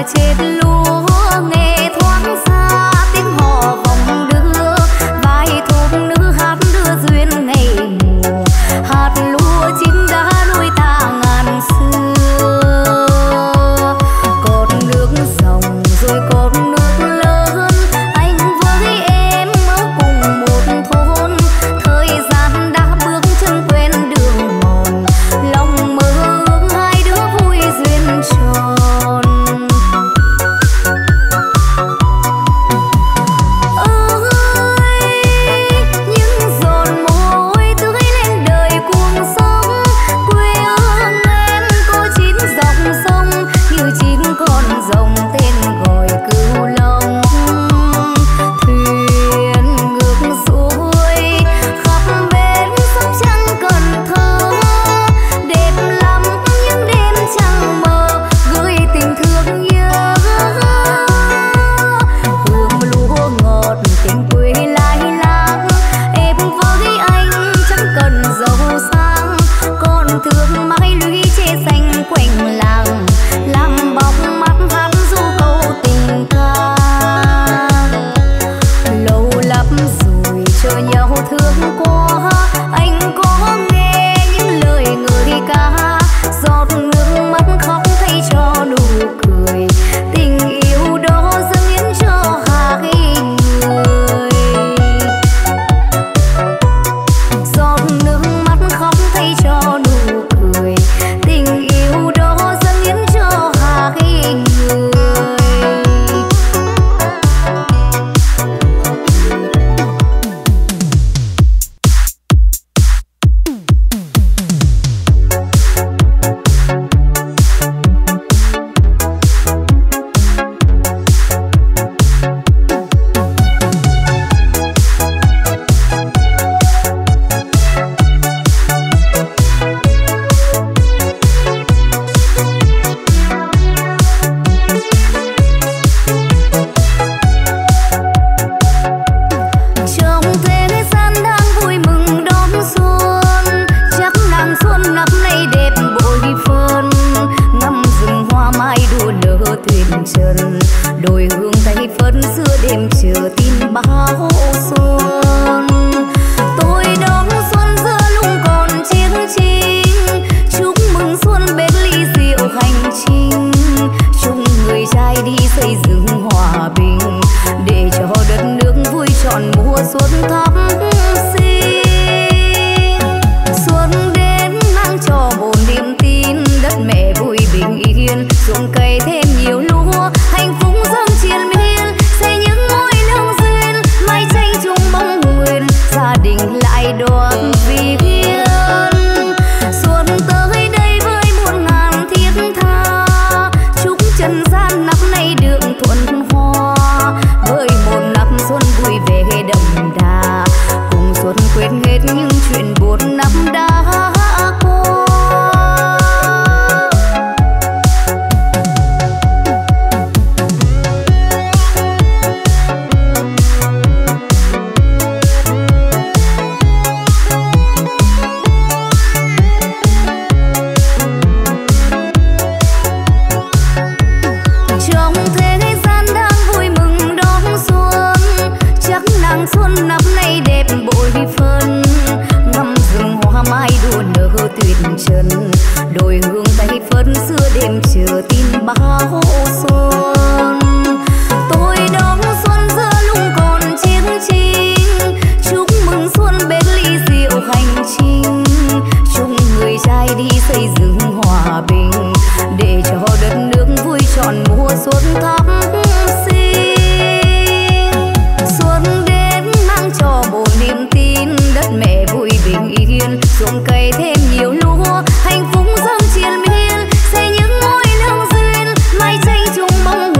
hạnh phúc dâng triền miên xây những ngôi lương duyên mái tranh chung bóng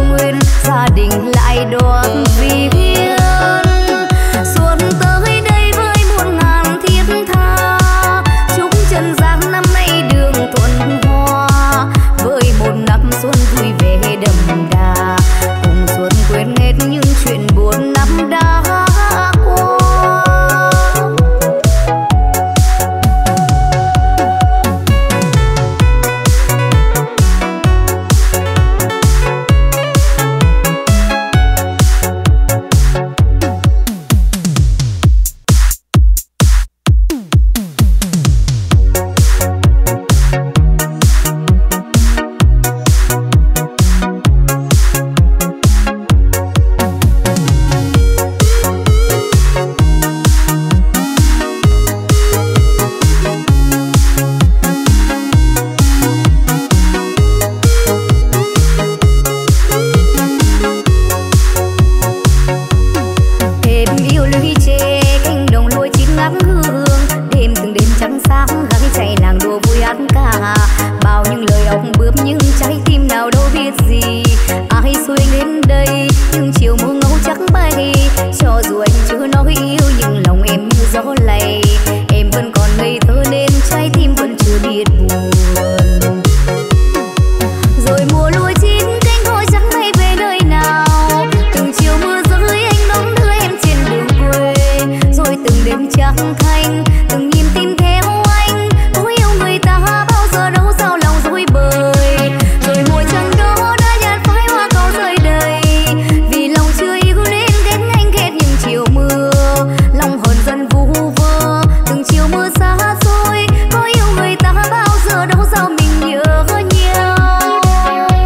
Rồi mùa lúa chín cánh hoa trắng bay về nơi nào, từng chiều mưa rơi anh đón đưa em trên đường quê. Rồi từng đêm trắng thanh, từng nhịp tim theo anh, có yêu người ta bao giờ đâu sao lòng dối bời. Rồi mùa trăng đó đã nhạt phai hoa cỏ rơi đầy, vì lòng chưa yêu nên đến anh ghét những chiều mưa. Lòng hờn dần vu vơ từng chiều mưa xa xôi, có yêu người ta bao giờ đâu sao mình nhớ nhau.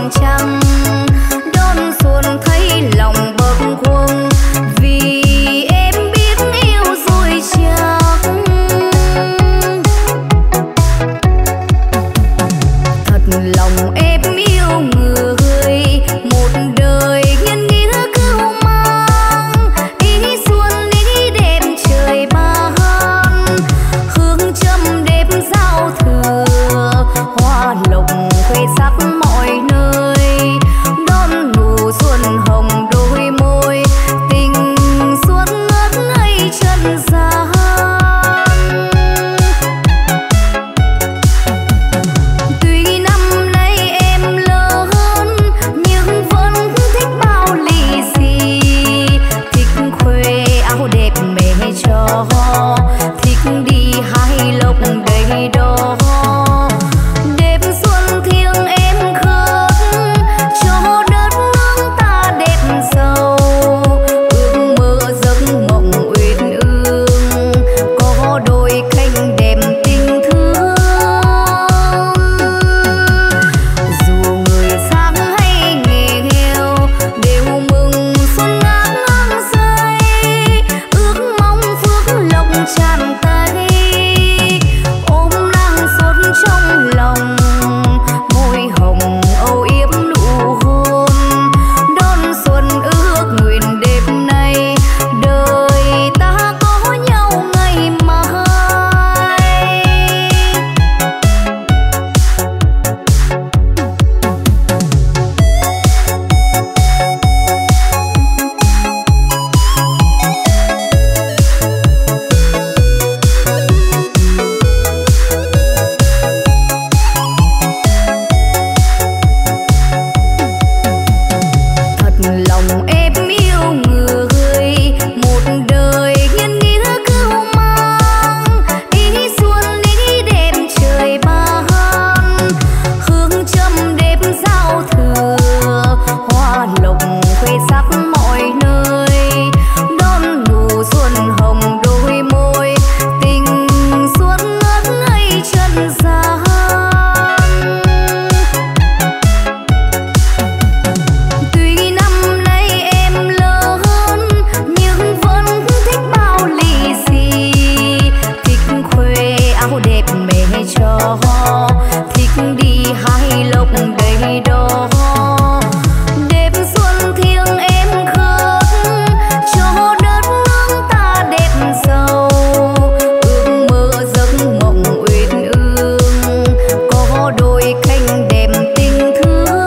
tròn trăng. Đón xuân thấy lòng bâng khuâng vì em biết yêu rồi chắc. Thật lòng em yêu người, một đời nhân nghĩa cứu mang. Ý xuân ý đêm trời ban, hương châm đêm giao thừa, hoa lộc khoe sắc mọi nơi. Đón nụ xuân hồng đôi môi, tình xuân ngất ngây chân gian. Tuy năm nay em lớn nhưng vẫn thích bao lì xì, thích khoe áo đẹp mẹ cho, thích đi hái lộc đầy đó. Đêm xuân thiêng em khóc cho đất nước ta đẹp giàu, ước mơ giấc mộng uyên ương, có đôi cánh đẹp tình thương. Dù người sáng hay nghèo đều mừng xuân ngát ngang rơi, ước mong phước lộc tràn tay, ôm nắng xuân trong lòng, môi hồng âu yếm nụ hôn. Đón xuân ước nguyện đêm nay, đời ta có nhau ngày mai. Thật lòng em yêu người, một đời nhân nghĩa cứu mang. Ý xuân ý đêm trời ban, hương châm đêm giao thừa, hoa lộc khoe sắc mọi nơi. Đón nụ xuân hồng đôi môi, tình xuân ngất ngây chân gian. Tuy năm nay em lớn nhưng vẫn thích bao lì xì, thích khoe áo đẹp mẹ cho, thích đi hái lộc đầy đó. Đêm xuân thiêng em khóc cho đất nước ta đẹp giàu, ước mơ giấc mộng uyên ương, có đôi cánh đẹp tình thương.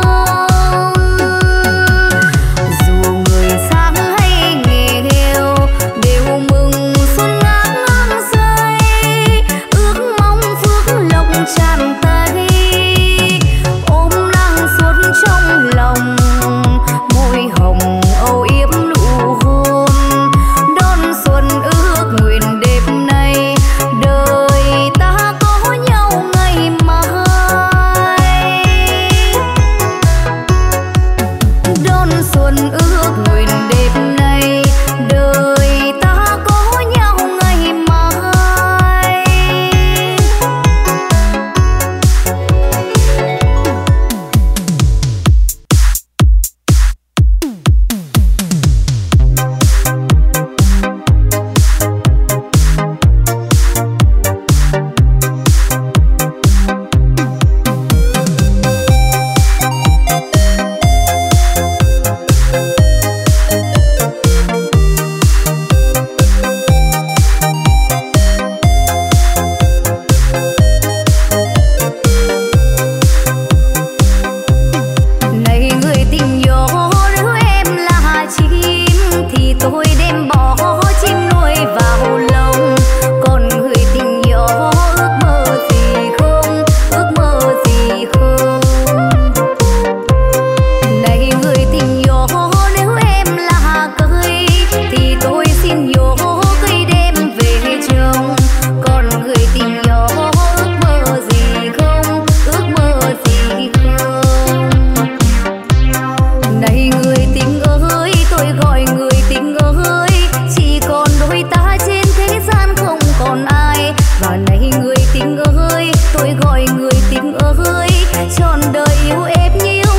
Dù người sáng hay nghèo đều mừng xuân ngát ngang rơi, ước mong phước lộc tràn tay, ôm nắng xuân trong lòng, môi hồng âu yếm nụ hôn. Đón xuân ước nguyện đêm nay, đời ta có nhau ngày mai. Đón xuân ước nguyện đêm nay, đời ta có nhau ngày mai. Này người tình gió, nếu em là chim thì tôi đem bó chim nuôi vào lòng. Còn người tình gió ước mơ gì không, ước mơ gì không. Này người tình gió, nếu em là cây thì tôi xin gió cây đem về trồng. Còn người tình gió ước mơ gì không, ước mơ gì không. Này người tình ơi, tôi gọi người tình ơi, chỉ còn đôi ta trên thế gian không còn ai. Và này người tình ơi, tôi gọi người tình ơi, trọn đời yêu em như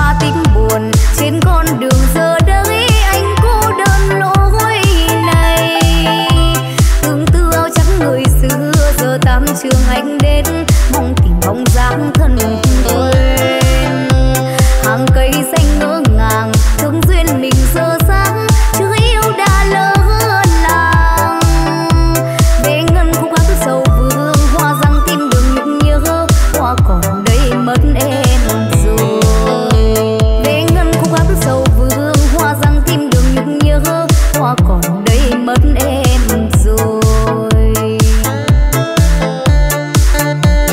hoa tím buồn trên con đường giờ đây anh cô đơn lối này. Tương tư áo trắng người xưa giờ tám trường anh đến mong tìm bóng dáng thân quen. Hàng cây xanh ngỡ ngàng thương duyên mình giờ sáng chưa yêu đã lỡ làng. Để ngân khúc hát sầu vương hoa răng tim đường nhung nhớ hoa còn đây mất em rồi. Để ngân khúc hát sầu vương hoa răng tim đường nhung nhớ hoa còn đây mất em rồi.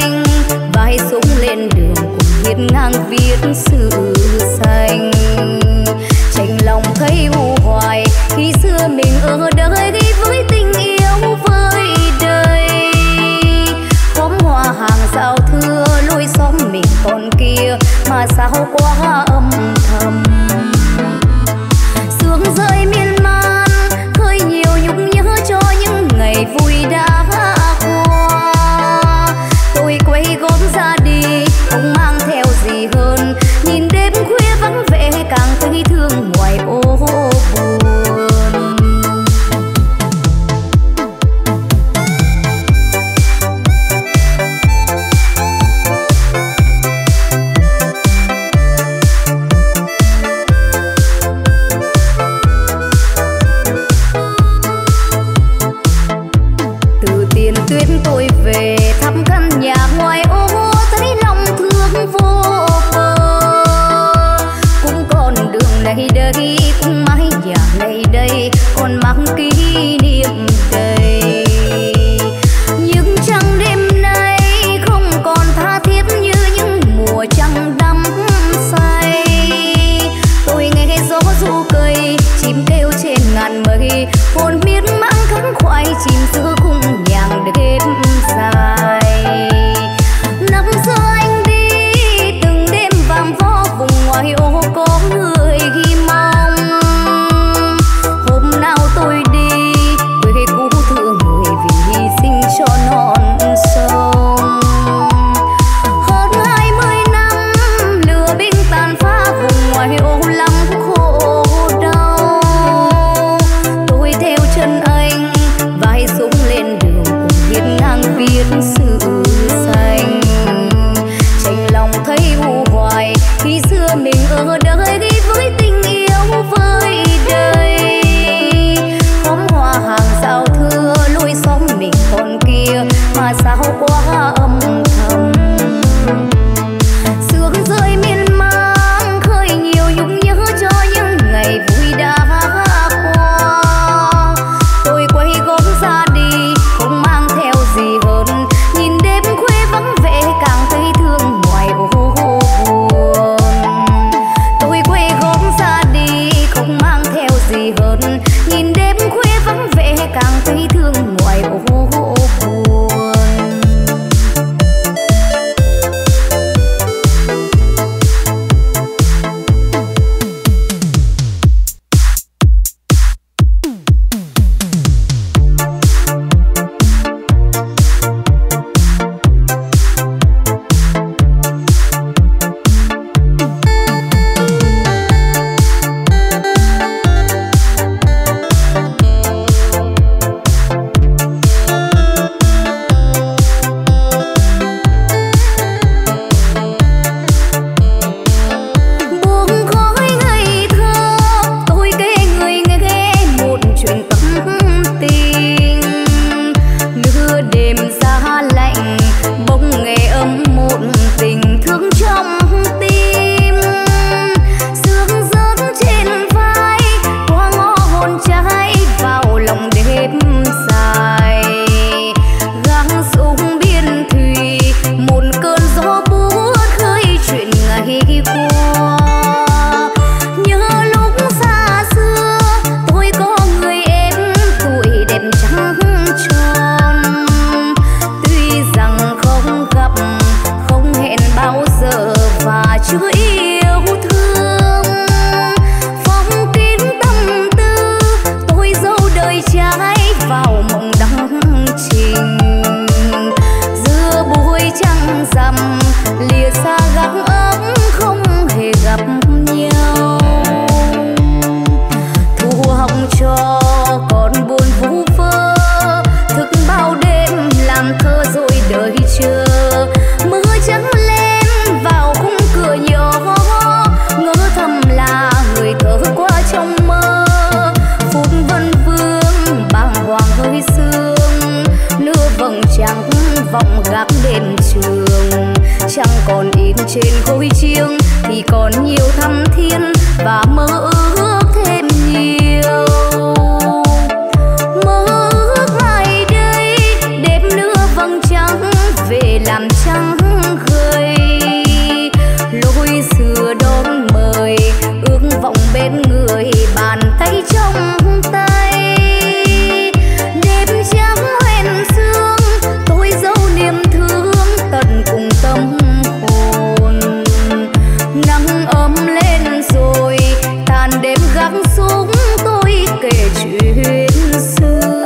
anh, vai súng lên đường cùng hiên ngang viết sự xanh. Chạnh lòng thấy u hoài khi xưa mình ở đời ghi với tình yêu với đời. Khóm hoa hàng rào thưa lối xóm mình còn kia mà sao quá âm thầm. Sương rơi miên man khơi nhiều nhung nhớ cho những ngày vui đã qua. Tôi quay gót ra đi không mang theo gì hơn, nhìn đêm khuya vắng vẻ càng thấy thương ngoài ô buồn. Từ Tiền Tuyến tôi về thăm căn nhà ngoài ô, thấy lòng thương vô bờ. Cũng còn đường này đây, cũng mái nhà này đây, còn mang kỷ niệm đầy. Nhưng trăng đêm nay không còn tha thiết như những mùa trăng đắm say. Tôi nghe gió ru cây, chim kêu trên ngàn mây, hồn miên man khắc khoải chìm giữa khung nhàng đêm dài. Năm xưa anh đi từng đêm vàng vó vùng ngoài ô có người ghi mong. Hôm nào tôi đi quê cũ thương người vì hy sinh cho non sông. Hơn 20 năm lửa binh tàn phá vùng ngoài ô lắm khổ đau. Tôi theo chân anh vai súng lên đường cùng hiên ngang viết sự xanh. Chạnh lòng thấy u hoài khi xưa mình ở đời ghi với tình yêu với đời. Khóm hoa hàng rào thưa lối xóm mình còn kia mà sao quá âm thầm. Sương rơi miên man khơi nhiều nhung nhớ cho những ngày vui đã qua. Tôi quay gót ra đi không mang theo gì hơn, nhìn đêm khuya vắng vẻ càng thấy thương ngoài ô buồn. Tôi quay gót ra đi không mang theo gì hơn, nhìn đêm khuya vắng vẻ càng thấy thương ngoài ô buồn. Buông khói ngây thơ tôi kể người nghe một chuyện tâm tình. Lửa đêm giá lạnh bỗng nghe ấm một tình thương trong tim. Sương rớt trên vai qua ngõ hồn trái vào lòng đêm dài. Gắng súng biên thùy một cơn gió buốt khơi chuyện ngày qua. Nhớ lúc xa xưa tôi có người em tuổi đẹp trắng tròn. Tuy rằng không gặp không hẹn bao giờ và chưa yêu thương. Phong kín tâm tư tôi dấu đời trái vào mộng đắng trình. Giữa buổi trăng rằm lìa xa gác ấm không hề gặp nhau. Thu hồng cho còn buồn vu vơ, thức bao đêm làm thơ rồi đợi chờ. Mưa trắng lên vào khung cửa nhỏ, ngỡ thầm là người thở qua trong mơ. Phút vân vương bàng hoàng hơi sương, nửa vầng trắng vòng gác đêm trường. Chẳng còn in trên gối chiêng thì còn nhiều thắm thiên và mơ ước thêm nhiều. Mơ ước ngày đây đêm nửa vầng trắng về là làm trắng khơi. Lối xưa đón mời ước vọng bên người, bàn tay trong tay. Đêm trắng hoen sương tôi dấu niềm thương tận cùng tâm hồn. Nắng ấm lên rồi tàn đêm gác xuống, tôi kể chuyện xưa.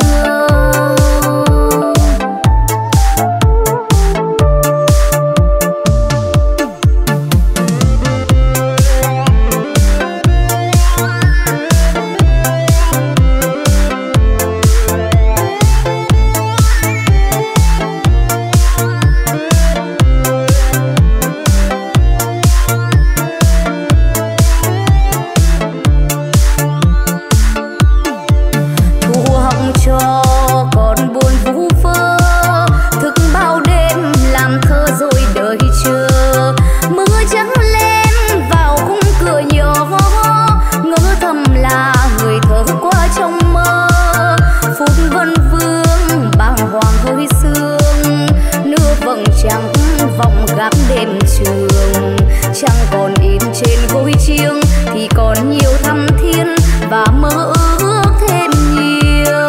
Đêm trường chẳng còn in trên gối chiêng, thì còn nhiều thắm thiên và mơ ước thêm nhiều.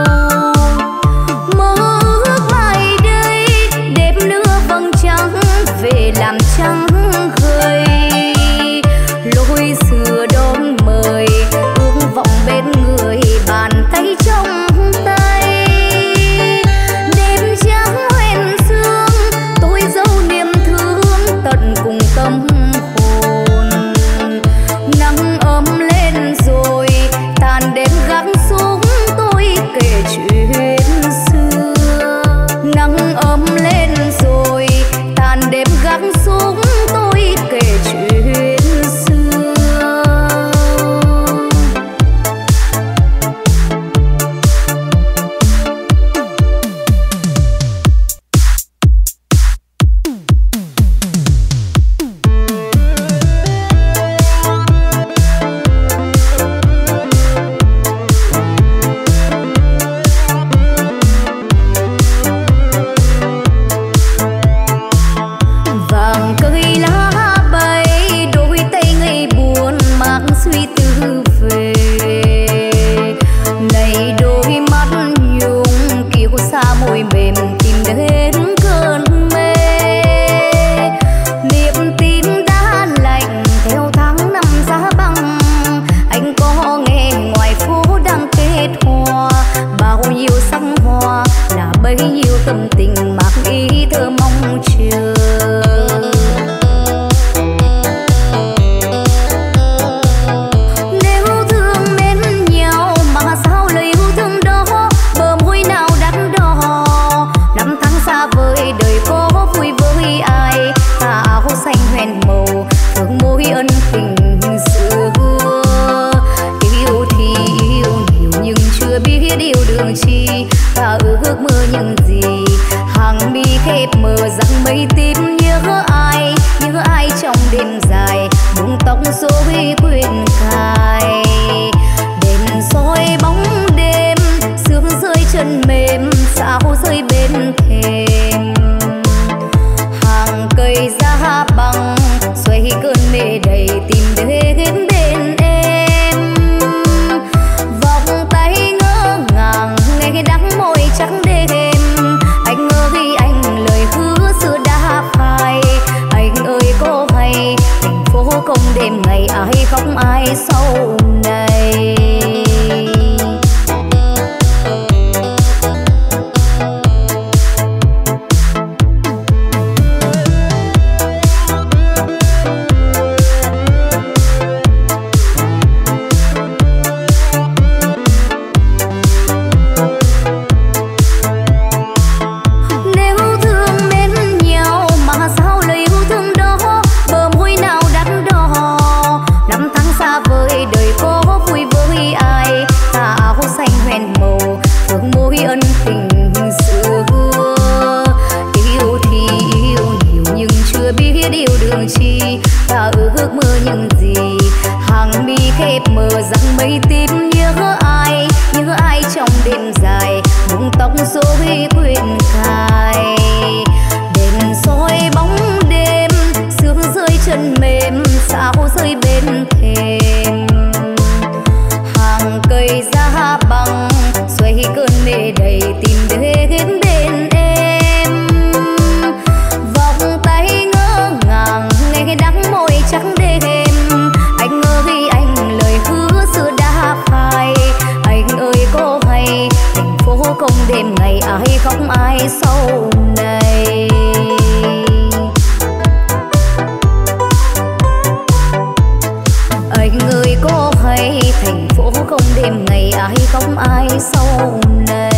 Mơ ước mai đây đêm nữa vầng trăng về làm trăng khơi. Lối xưa đón mời ước vọng bên người, bàn tay trong tay. Đêm trắng hoen sương tôi dấu niềm tận cùng tâm hồn. Nắng ấm lên rồi tàn đêm gác xuống, tôi kể chuyện xưa. Nắng ấm lên rồi tàn đêm gác xuống, tôi kể chuyện xưa. ai sau này.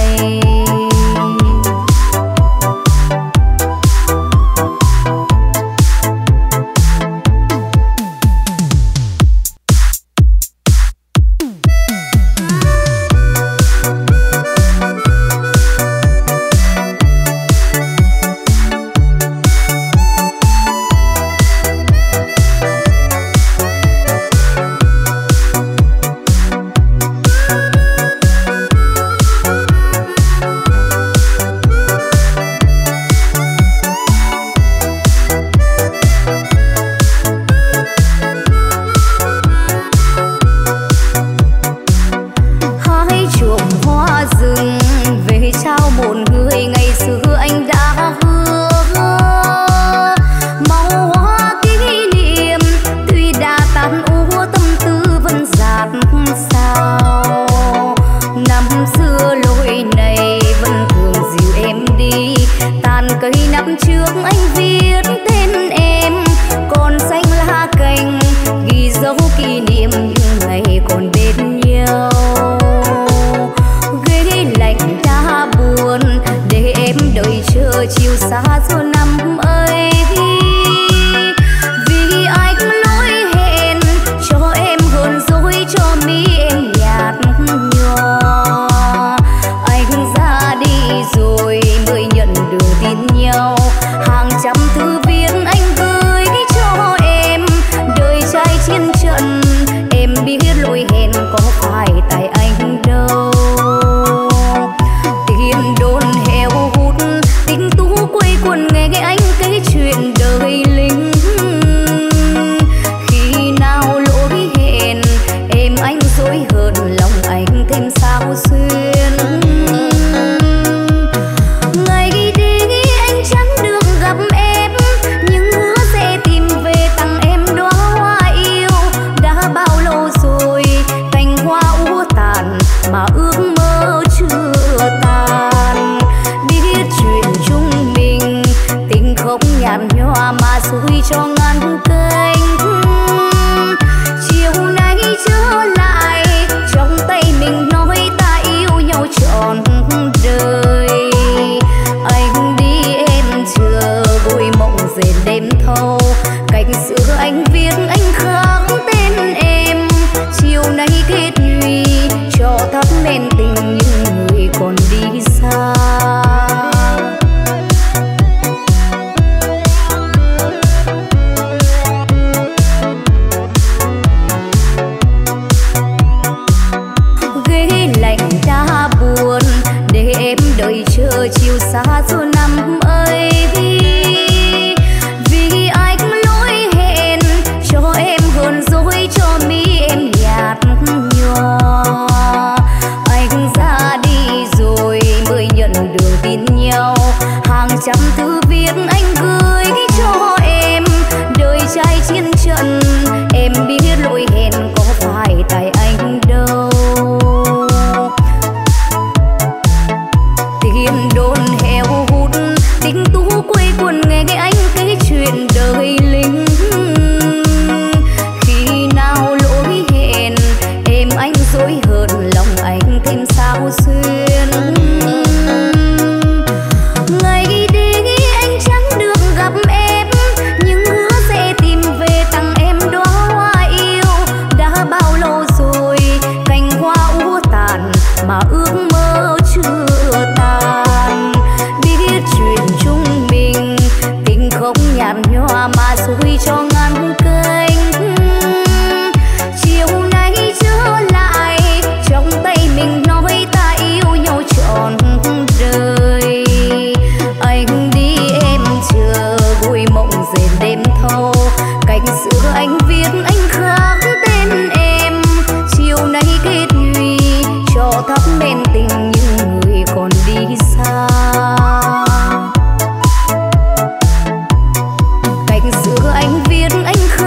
Giữa anh viết anh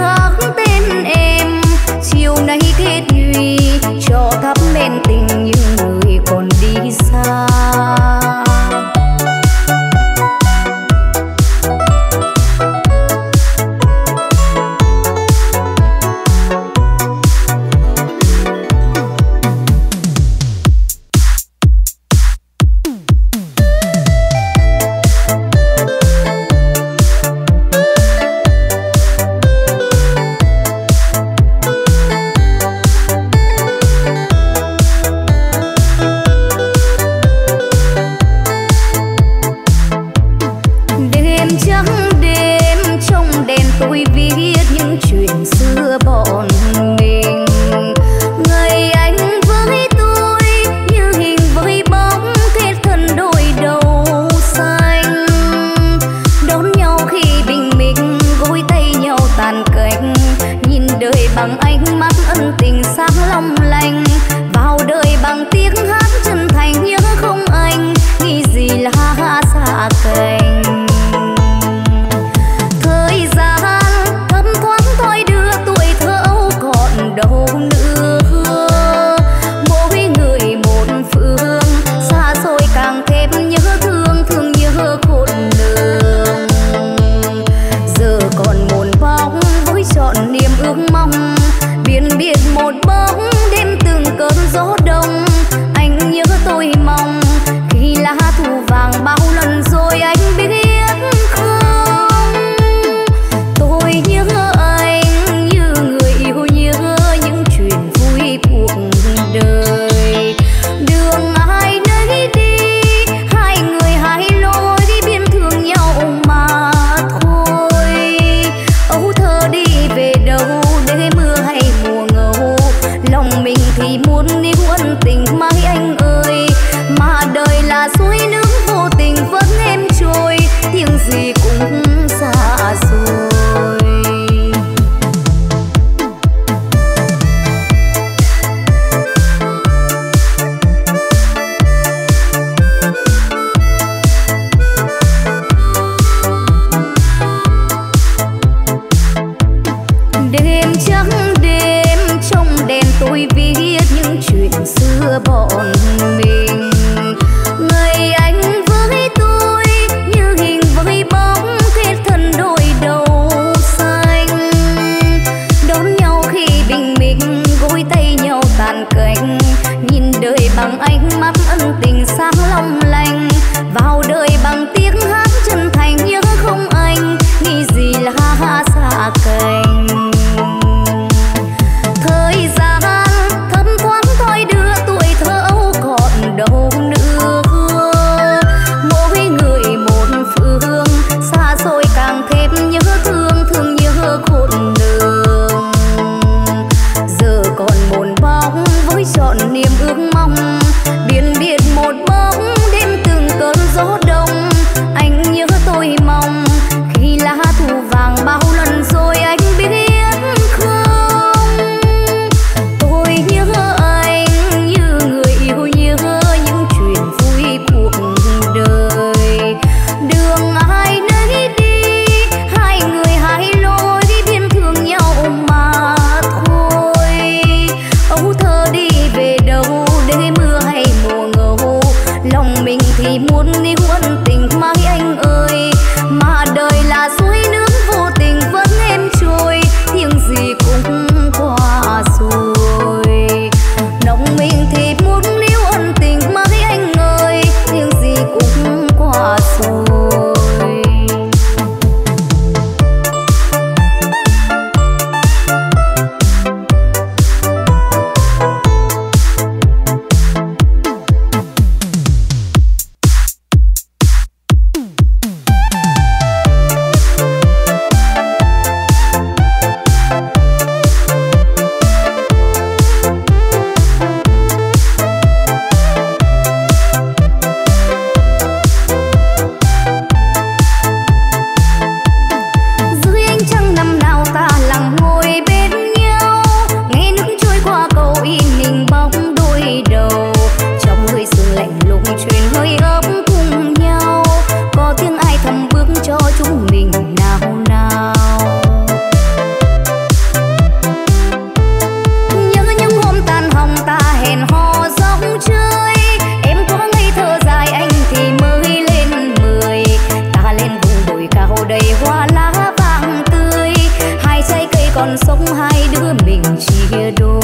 chia đôi.